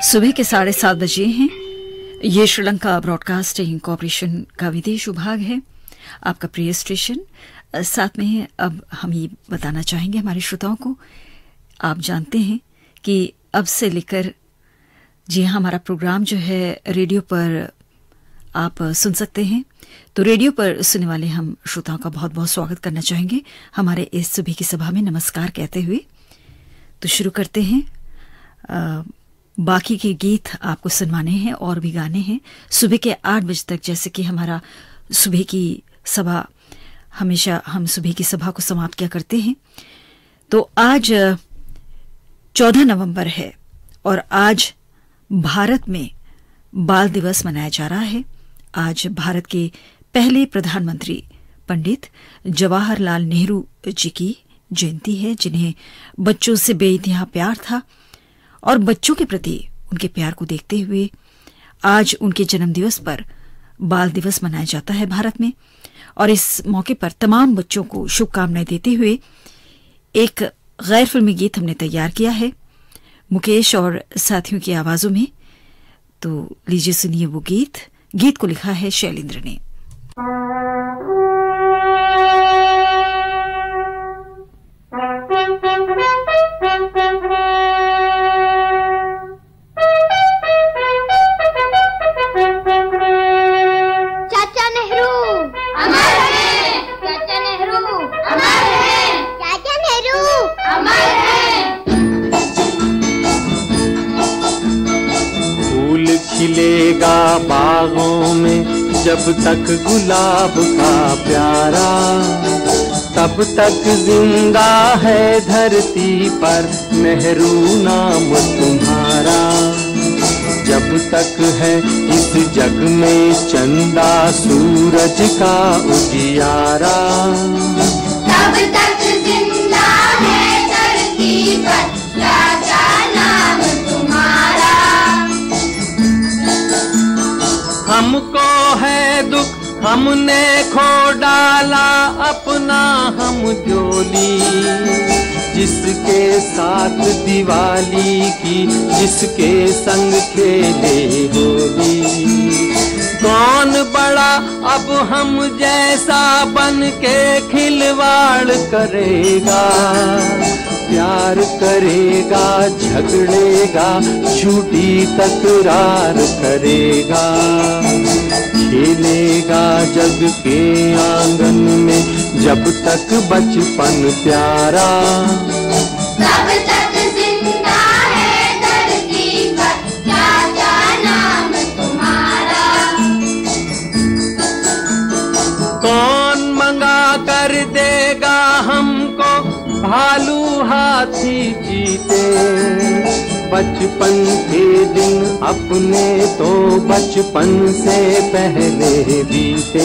सुबह के 7:30 बजे हैं। ये श्रीलंका ब्रॉडकास्टिंग कॉरपोरेशन का विदेश विभाग है, आपका प्रिय स्टेशन। साथ में अब हम ये बताना चाहेंगे हमारे श्रोताओं को, आप जानते हैं कि अब से लेकर जी हाँ, हमारा प्रोग्राम जो है रेडियो पर आप सुन सकते हैं। तो रेडियो पर सुनने वाले हम श्रोताओं का बहुत बहुत स्वागत करना चाहेंगे हमारे इस सुबह की सभा में नमस्कार कहते हुए। तो शुरू करते हैं। बाकी के गीत आपको सुनवाने हैं और भी गाने हैं सुबह के 8 बजे तक। जैसे कि हमारा सुबह की सभा, हमेशा हम सुबह की सभा को समाप्त किया करते हैं। तो आज 14 नवंबर है और आज भारत में बाल दिवस मनाया जा रहा है। आज भारत के पहले प्रधानमंत्री पंडित जवाहरलाल नेहरू जी की जयंती है, जिन्हें बच्चों से बेइंतहा प्यार था और बच्चों के प्रति उनके प्यार को देखते हुए आज उनके जन्मदिवस पर बाल दिवस मनाया जाता है भारत में। और इस मौके पर तमाम बच्चों को शुभकामनाएं देते हुए एक गैर फिल्मी गीत हमने तैयार किया है मुकेश और साथियों की आवाजों में। तो लीजिए सुनिए वो गीत। गीत को लिखा है शैलेंद्र ने। खिलेगा बागों में जब तक गुलाब का प्यारा, तब तक जिंदा है धरती पर नेहरू नाम तुम्हारा। जब तक है इस जग में चंदा सूरज का उजियारा, तब तक जिंदा है धरती पर राजा नाम तुम्हारा। हमको है दुख हमने खो डाला अपना हम जोली, जिसके साथ दिवाली की जिसके संग खेले होली। कौन बड़ा अब हम जैसा बन के खिलवाड़ करेगा, प्यार करेगा झगड़ेगा झूठी तकरार करेगा। खेलेगा जग के आंगन में जब तक बचपन प्यारा, तब तक जिंदा है धरती पर राजा नाम तुम्हारा। कौन मंगा कर देगा हमको भालू हाथी जीते, बचपन के दिन अपने तो बचपन से पहले बीते।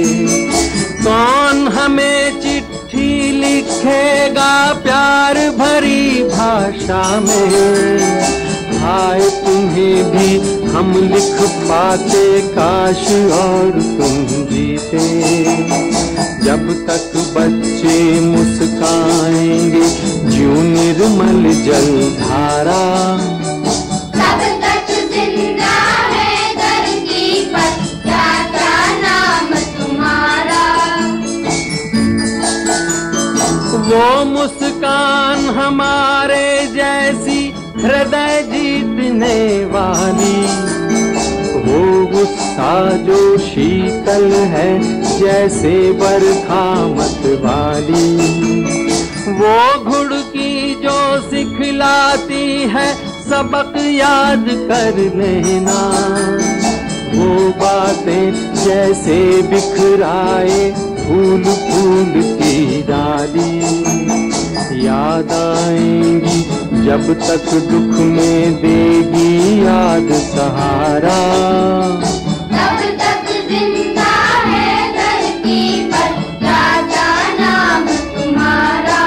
कौन हमें चिट्ठी लिखेगा प्यार भरी भाषा में, हाय तुम्हें भी हम लिख पाते काश और तुम जीते। जब तक बच्चे मुस्काएंगे ज्यों निर्मल जलधारा, तब तक जिंदा है धरती पर राजा नाम तुम्हारा। वो मुस्कान हमारे जैसी हृदय जीतने वाली, वो गुस्सा जो शीतल है जैसे बरखा मत वाली। वो घुड़की जो सिखलाती है सबक याद कर लेना, वो बातें जैसे बिखराए फूल फूल की डाली। याद आएंगी जब तक दुख में देगी याद सहारा, तब तक जिंदा है धरती पर राजा नाम तुम्हारा।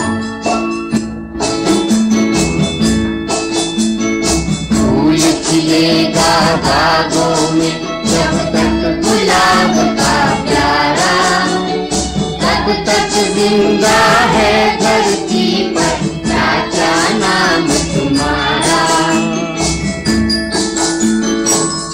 फूल खिलेगा बागों में जब तक गुलाब का प्यारा, तब तक जिंदा है धरती पर राजा नाम तुम्हारा।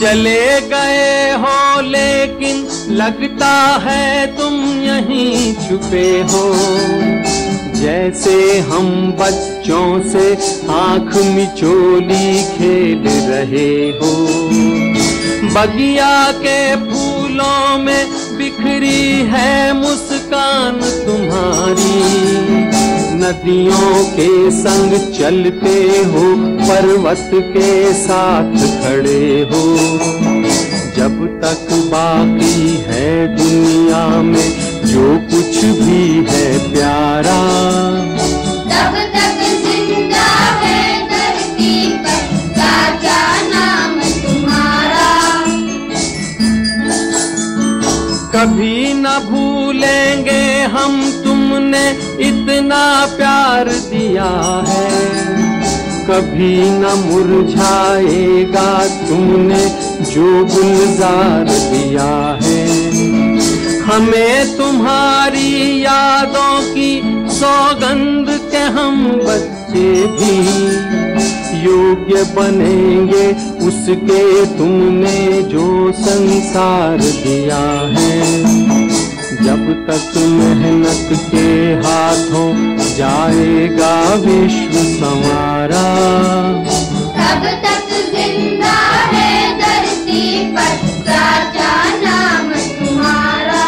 चले गए हो लेकिन लगता है तुम यहीं छुपे हो। जैसे हम बच्चों से आंख मिचोली खेल रहे हो। बगिया के फूलों में बिखरी है मुस्कान तुम्हारी। नदियों के संग चलते हो, पर्वत के साथ खड़े हो। जब तक बाकी है दुनिया में जो कुछ भी है प्यारा, तब तक जिंदा है धरती पर राजा नाम तुम्हारा। कभी न भूलेंगे हम तुमने इतना प्यार दिया है। कभी न मुरझाएगा तुमने जो गुलजार दिया है। हमें तुम्हारी यादों की सौगंध के हम बच्चे भी योग्य बनेंगे उसके तुमने जो संसार दिया है। जब तक मेहनत के हाथों जाएगा विश्व संवारा, तब तक जिंदा है धरती पर राजा नाम तुम्हारा।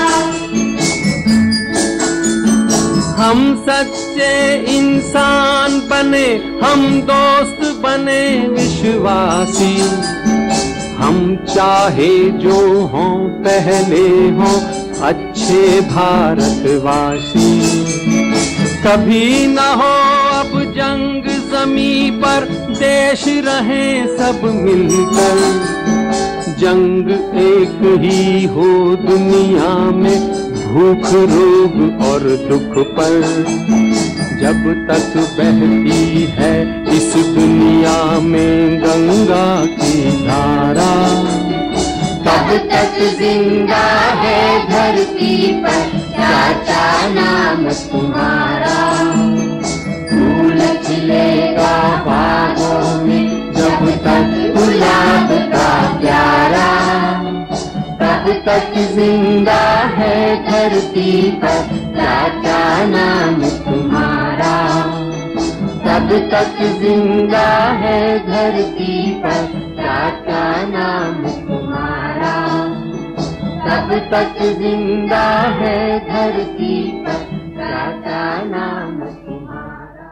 हम सच्चे इंसान बने, हम दोस्त बने विश्वासी। हम चाहे जो हों पहले हों अच्छे भारतवासी। कभी न हो अब जंग जमी पर, देश रहे सब मिलकर। जंग एक ही हो दुनिया में, भूख रोग और दुख पर। जब तक बहती है इस दुनिया में गंगा की धारा, तब तक जिंदा है धरती पर राजा नाम तुम्हारा। फूल खिलेगा बागों में जब तक गुलाब का प्यारा, तब तक जिंदा है धरती पर राजा नाम तुम्हारा। तब तक जिंदा है धरती पर राजा नाम तुम्हारा। तब तक जिंदा है धरती पर राजा नाम तुम्हारा।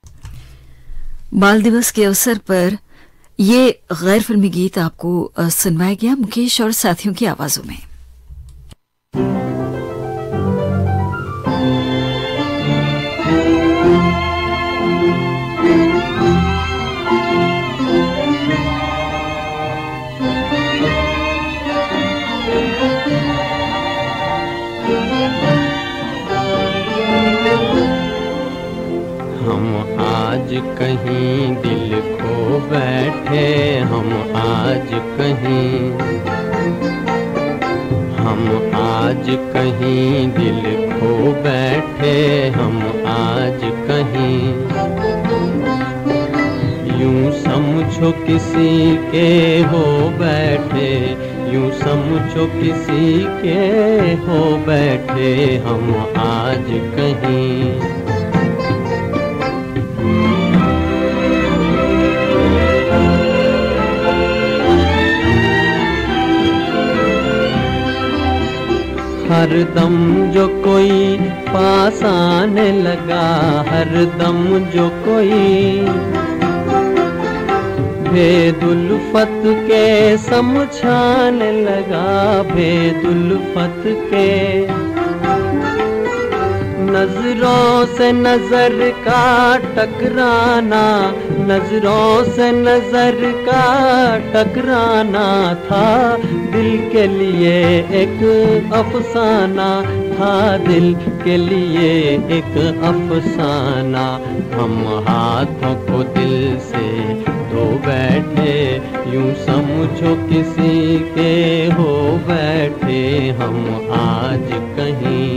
बाल दिवस के अवसर पर ये गैर फिल्मी गीत आपको सुनवाया गया मुकेश और साथियों की आवाजों में। हम आज कहीं दिल खो बैठे, हम आज कहीं, हम आज कहीं दिल खो बैठे, हम आज कहीं। यूं समझो किसी के हो बैठे, यूं समझो किसी के हो बैठे, हम आज कहीं। हर दम जो कोई पास आने लगा, हर दम जो कोई भेदुल्फत के समझाने लगा, भेदुल्फत के। नजरों से नजर का टकराना, नजरों से नजर का टकराना था दिल के लिए एक अफसाना, था दिल के लिए एक अफसाना। हम हाथों को दिल से धो बैठे, यूं समझो किसी के हो बैठे, हम आज कहीं।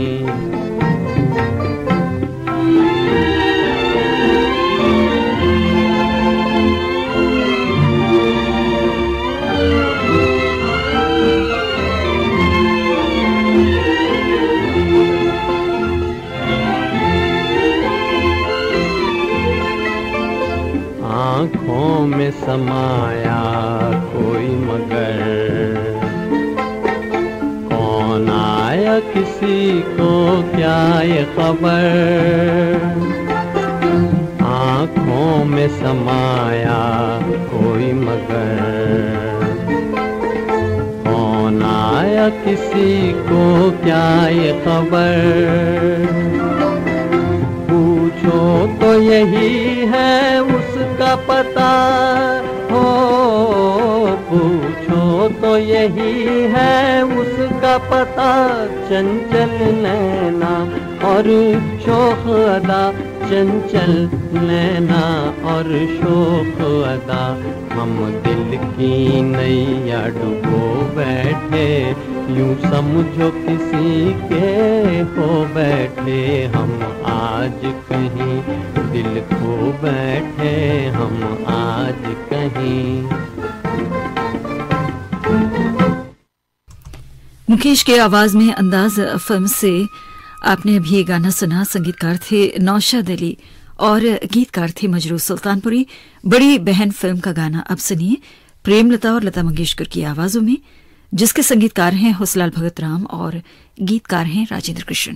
समाया कोई मगर, कौन आया किसी को क्या ये खबर, आँखों में समाया कोई मगर, कौन आया किसी को क्या ये खबर, पूछो तो यही है उसका पता हो, पूछो तो यही है उसका पता, चंचल नैना और शोख अदा, चंचल नैना और शोख अदा, हम दिल की नैया डुबो बैठे, यूं समझो किसी के हो बैठे, हम आज कहीं दिल खो बैठे, हम आज कहीं। मुकेश के आवाज में अंदाज फिल्म से आपने अभी ये गाना सुना। संगीतकार थे नौशाद अली और गीतकार थे मजरूह सुल्तानपुरी। बड़ी बहन फिल्म का गाना अब सुनिए प्रेमलता और लता मंगेशकर की आवाजों में, जिसके संगीतकार हैं हुसलाल भगत राम और गीतकार हैं राजेंद्र कृष्ण।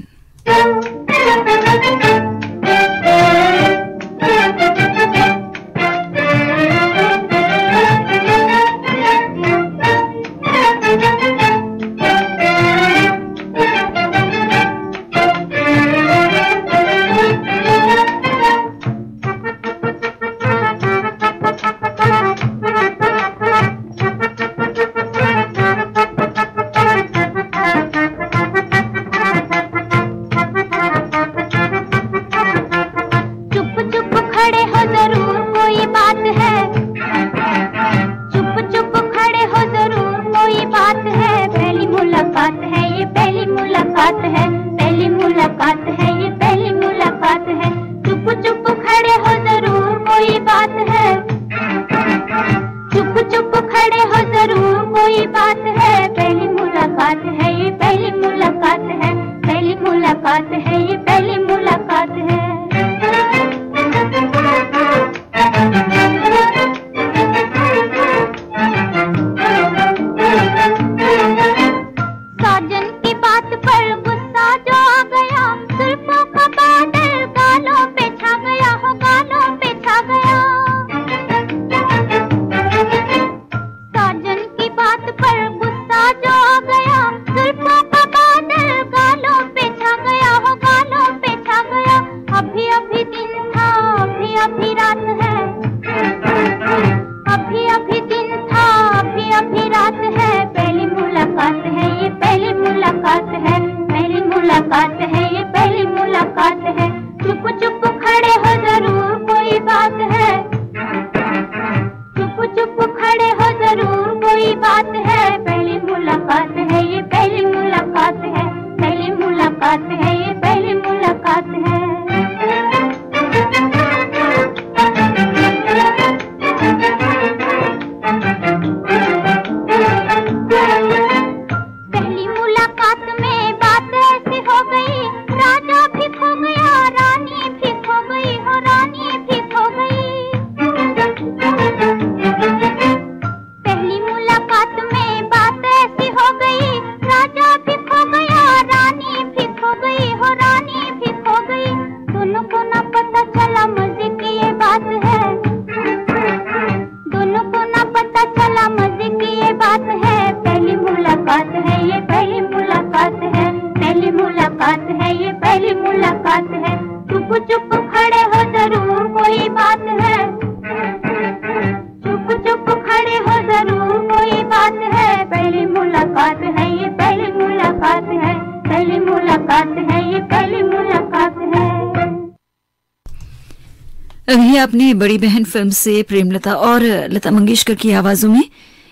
अभी आपने बड़ी बहन फिल्म से प्रेमलता और लता मंगेशकर की आवाजों में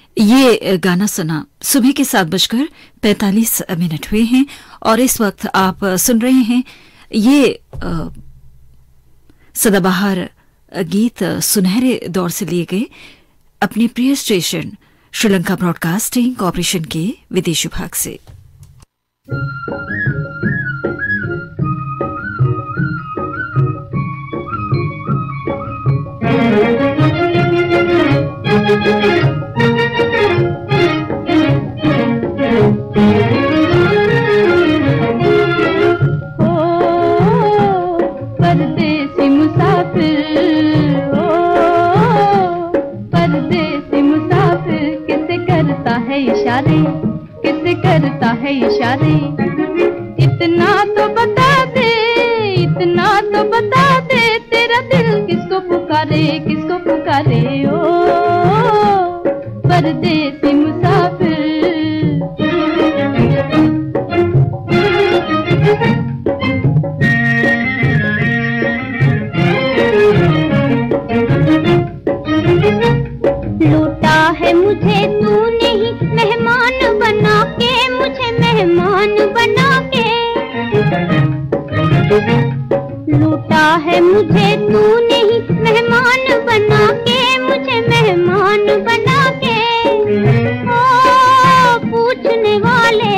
ये गाना सुना। सुबह के 7:45 हुए हैं और इस वक्त आप सुन रहे हैं ये सदाबहार गीत सुनहरे दौर से लिए गए अपने प्रिय स्टेशन श्रीलंका ब्रॉडकास्टिंग कॉर्पोरेशन के विदेश विभाग से। परदेसी मुसाफिर, ओ परदेसी मुसाफिर, किसे करता है इशारे, किसे करता है इशारे। इतना तो बता दे, इतना तो बता दे, तेरा दिल किसको पुकारे, किसको पुकारे। ओ परदेसी मुसाफिर। लूटा है मुझे तूने ही मेहमान बना के, मुझे मेहमान बना के। लूटा है मुझे तूने ही मेहमान बना के, मुझे मेहमान बना के। ओ पूछने वाले,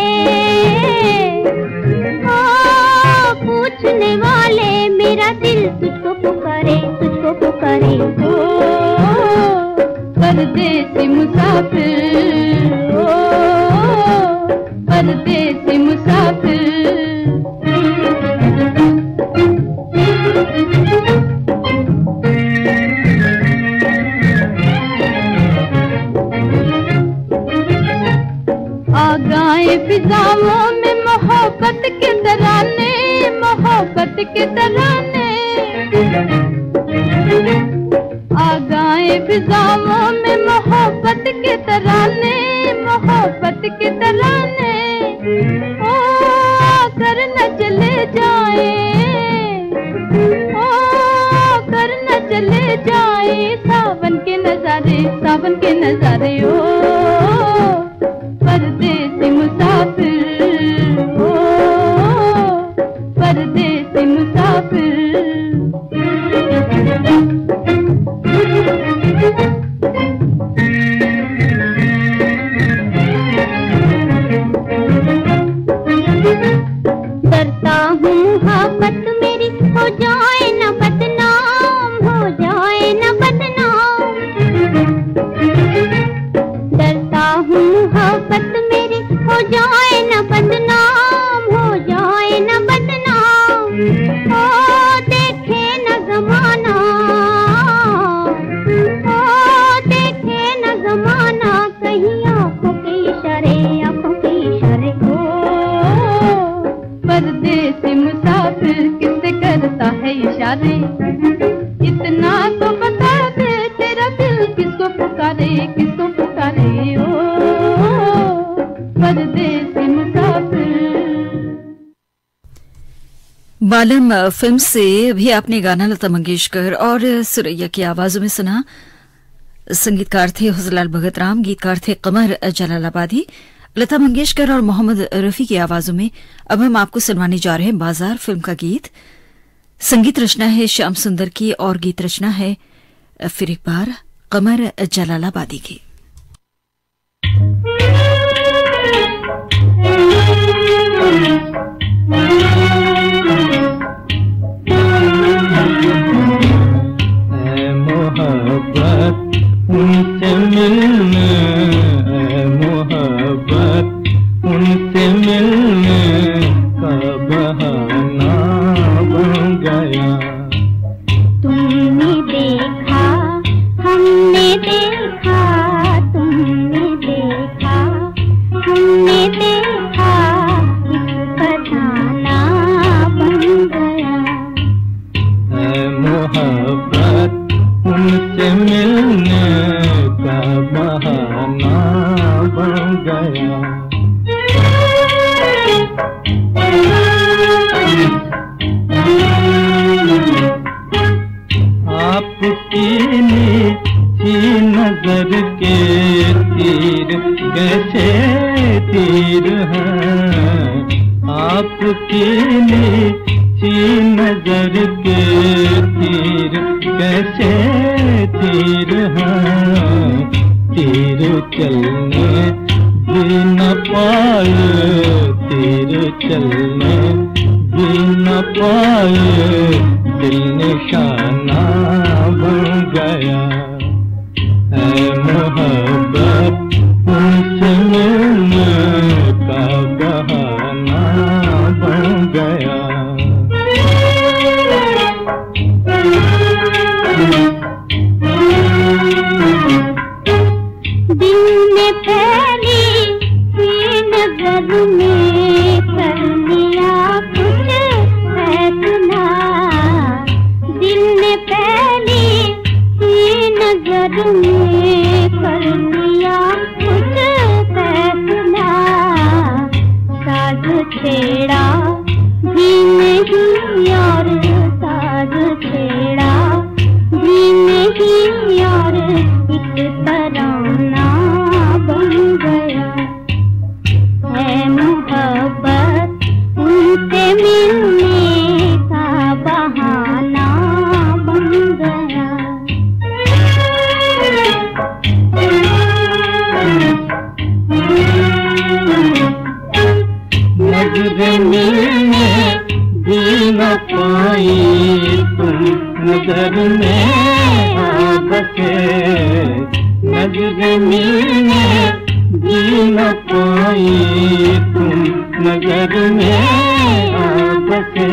ओ पूछने वाले, मेरा दिल तुझको पुकारे, तुझको पुकारे। ओ परदेसी मुसाफिर, ओ परदेसी मुसाफिर। आ गए फिजाओं में मोहब्बत के तराने, मोहब्बत के तराने। आ गए फिजाओं में मोहब्बत के तराने, मोहब्बत के तराने। ओ कर न चले जाए, ओ कर न चले जाए, सावन के नजारे, सावन के नजारे। ओ परदेसी मुसाफिर, ओ परदेसी मुसाफिर। डरता हूँ मोहब्बत मेरी हो जाए न बदनाम, हो जाए न बदनाम। डरता हूँ मोहब्बत मेरी हो जाए न बदनाम, हो जाए न बदनाम। ओ देखे न जमाना, ओ देखे न जमाना, कहीं आंखों के इशारे, आंखों के इशारे। ओ परदेसी मुसाफिर, किसे करता है इशारे। इतना तो बता दे, तेरा दिल किसको पुकारे, किसको पुकारे। ओ परदेसी मुसाफिर। बालम फिल्म से भी आपने गाना लता मंगेशकर और सुरैया की आवाजों में सुना। संगीतकार थे हुजलाल भगत राम, गीतकार थे कमर जलालाबादी। लता मंगेशकर और मोहम्मद रफी की आवाजों में अब हम आपको सुनवाने जा रहे हैं बाजार फिल्म का गीत। संगीत रचना है श्याम सुंदर की और गीत रचना है फिर एक बार कमर जलालाबादी की। मोहब्बत उनसे मिलने, मोहब्बत उनसे मिलने का बहाना बन गया। तुमने देखा, हमने देखा, तुमने देखा, हमने देखा, इस बहाना बन गया। मोहब्बत उनसे मिलने का बहाना बन गया। आपकी नीची नजर के तीर कैसे तीर हैं, आपकी नीची नजर के तीर कैसे तीर हैं। तीर चलने भी न पाए, तीर चलने भी न पाए, दिल निशाना बन गया। मुझसे मिलने भी न पाई तुम नजर में आ बसे,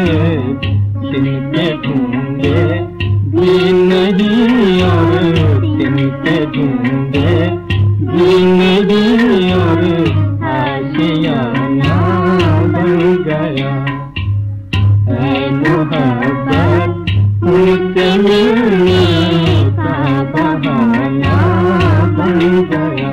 तिनके ढूंढे भी नहीं और तिनके ढूंढे भी नहीं और आशियाना बन गया है मोहब्बत मुझसे मिलने का बहाना बन गया।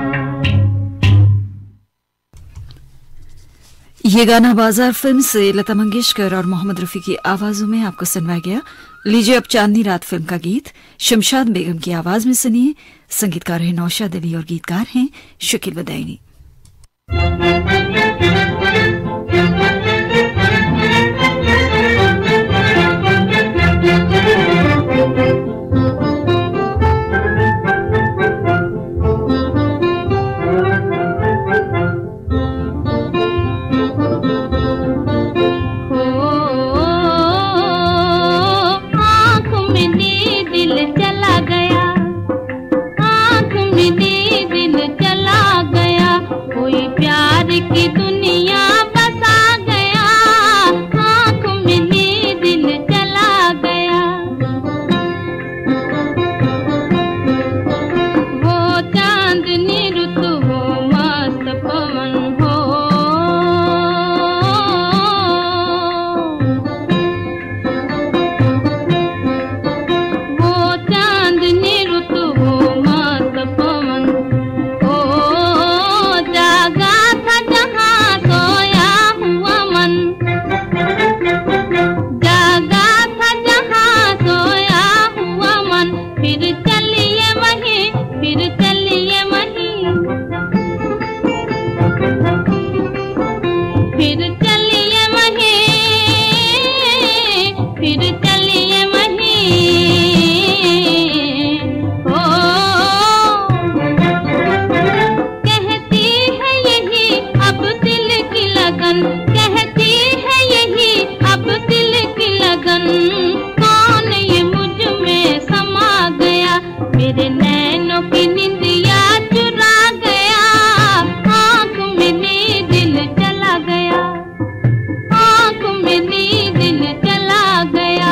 ये गाना बाजार फिल्म से लता मंगेशकर और मोहम्मद रफी की आवाजों में आपको सुनवाया गया। लीजिए अब चांदनी रात फिल्म का गीत शमशाद बेगम की आवाज में सुनिए। संगीतकार है नौशाद अली और गीतकार हैं शकील बदायनी। की दुनिया बसा गया, आँख मिली दिल चला गया। वो चांदनी रुत हो मस्त पवन हो, वो चांदनी रुत हो मस्त पवन हो, जागा जहाँ सोया हुआ मन, जागा था जहाँ सोया हुआ मन, फिर चलिए वहीं, फिर चलिए वहीं, फिर चलिए वहीं, फिर चलिए वहीं। ओ कहती है यही अब दिल की लगन, कहती है यही अब दिल की लगन, कौन ये मुझ में समा गया, मेरे नैनों की निंदिया चुरा गया, आँख मिली दिल चला गया, आँख मिली दिल चला गया।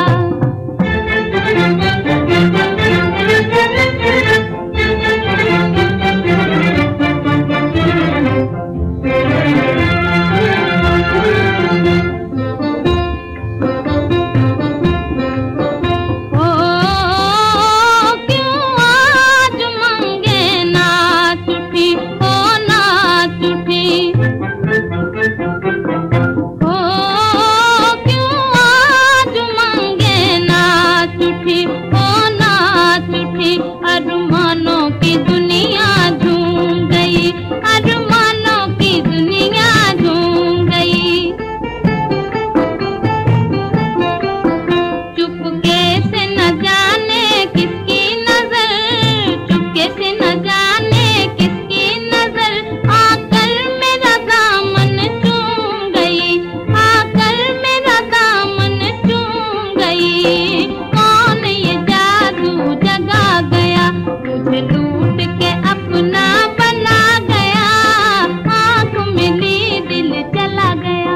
अरमानों की दुनिया झूम गई, अरमानों की दुनिया झूम गई। चुपके से न जाने किसकी नजर, चुपके से न जाने किसकी नजर, आकर मेरा दामन चूम गई, आकर मेरा दामन चूम गई। कौन ये जादू जगा गया, मुझे लूट के अपना बना गया, आँख मिली दिल चला गया।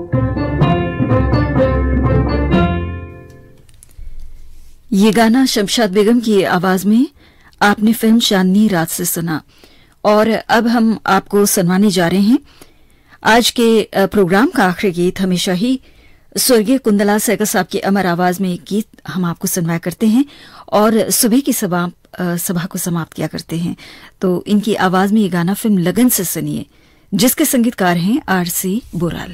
ये गाना शमशाद बेगम की आवाज में आपने फिल्म चांदनी रात से सुना। और अब हम आपको सुनवाने जा रहे हैं आज के प्रोग्राम का आखिरी गीत। हमेशा ही स्वर्गीय कुंदला सहगल साहब की अमर आवाज में एक गीत हम आपको सुनवाया करते हैं और सुबह की सभा को समाप्त किया करते हैं। तो इनकी आवाज में ये गाना फिल्म लगन से सुनिए, जिसके संगीतकार हैं आर.सी. बोराल।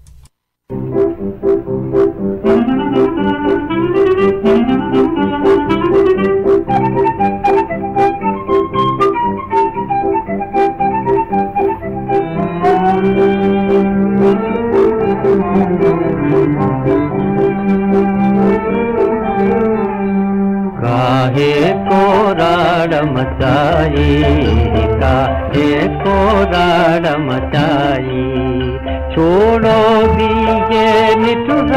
काहे को राड़ मचाई, काहे को राड़ मचाई, छोड़ो भी ये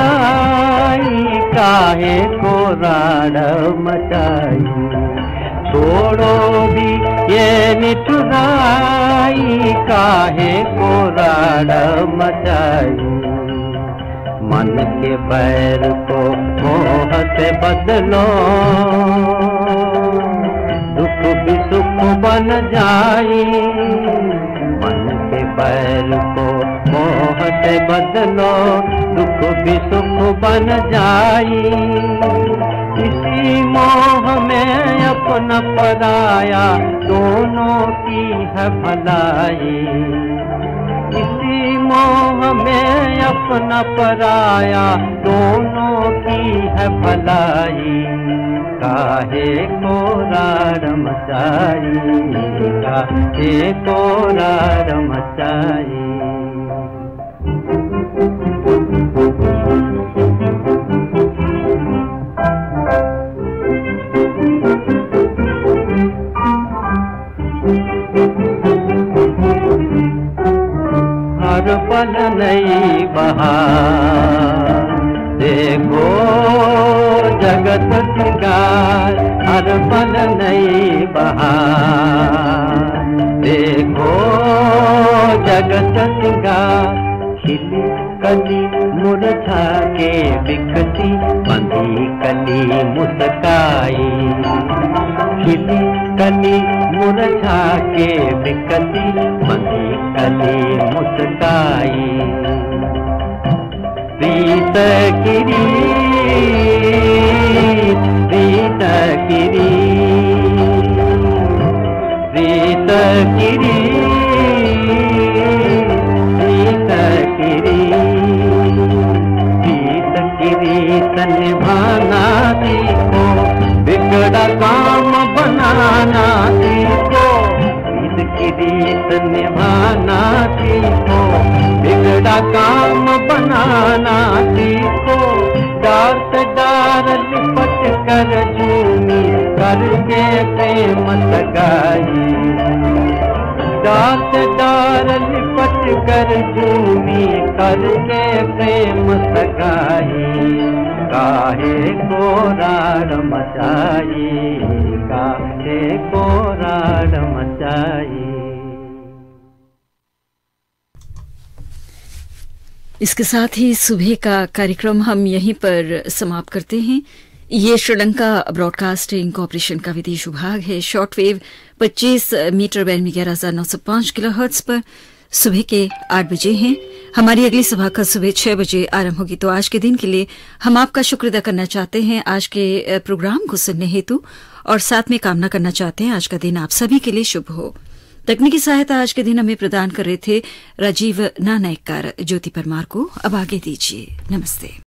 निठुराई, काहे को राड़ मचाई, छोड़ो भी ये निठुराई, काहे को राड़ मचाई। मन के बैर को मोह से बदलो, दुख भी सुख बन जाई। मन के बैर को मोह से बदलो, दुख भी सुख बन जाई। इसी मोह में अपना पराया, दोनों की है भलाई। इसी मोह में अपना पराया, दोनों की है भलाई। काहे को राड़ मचाई, काहे को राड़ मचाई। हर पल नई बहार, देखो जगत सिंगार। हर पल नई बहार, देखो जगत सिंगार। खिली कली मुरझा के बिखती, बंधी कली मुस्काई। खिली कली मुरझा के बिखती, बंधी कली मुस्काई। प्रीत गिरी, प्रीत गिरी, प्रीत गिरी, प्रीत गिरी। प्रीत गिरी निभाना सीखो, बिगड़ा काम बनाना सीखो। प्रीत गिरी निभाना सीखो, बिगड़ा काम बनाना सीखो। डार से डार लिपट कर झूमी, करके प्रेम सगाई। डार से डार लिपट कर झूमी, करके प्रेम सगाई। काहे को राड़ मचाई, काहे को राड़ मचाई। इसके साथ ही सुबह का कार्यक्रम हम यहीं पर समाप्त करते हैं। ये श्रीलंका ब्रॉडकास्टिंग कॉरपोरेशन का विदेश विभाग है। शॉर्टवेव 25 मीटर बैंड में 11,905 किलोहर्ट्ज पर सुबह के 8 बजे हैं। हमारी अगली सभा का सुबह 6 बजे आरंभ होगी। तो आज के दिन के लिए हम आपका शुक्र अदा करना चाहते हैं, आज के प्रोग्राम को सुनने हेतु, और साथ में कामना करना चाहते हैं आज का दिन आप सभी के लिए शुभ हो। तकनीकी सहायता आज के दिन हमें प्रदान कर रहे थे राजीव नानायकर। ज्योति परमार को अब आगे दीजिए। नमस्ते।